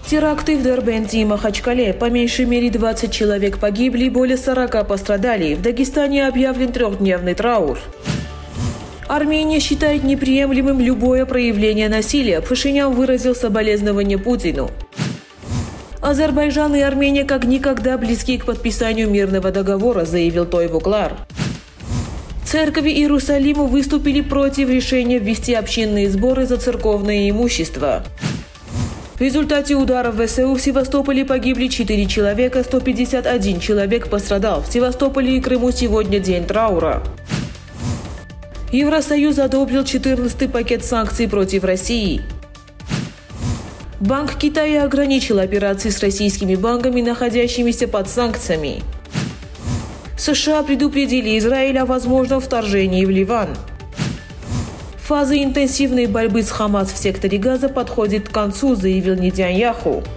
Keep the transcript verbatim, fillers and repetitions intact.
Теракты в Дербенте и Махачкале. По меньшей мере двадцать человек погибли, более сорока пострадали. В Дагестане объявлен трехдневный траур. Армения считает неприемлемым любое проявление насилия. Пашинян выразил соболезнования Путину. Азербайджан и Армения как никогда близки к подписанию мирного договора, заявил Тойвуклар. Церкви Иерусалима выступили против решения ввести общинные сборы за церковное имущество. В результате ударов ВСУ в Севастополе погибли четыре человека, сто пятьдесят один человек пострадал. В Севастополе и Крыму сегодня день траура. Евросоюз одобрил четырнадцатый пакет санкций против России. Банк Китая ограничил операции с российскими банками, находящимися под санкциями. США предупредили Израиль о возможном вторжении в Ливан. Фаза интенсивной борьбы с Хамас в секторе Газа подходит к концу, заявил Нетаньяху.